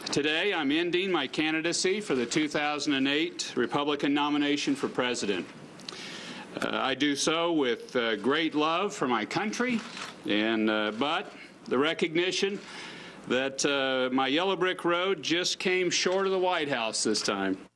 Today, I'm ending my candidacy for the 2008 Republican nomination for president. I do so with great love for my country, but the recognition that my yellow brick road just came short of the White House this time.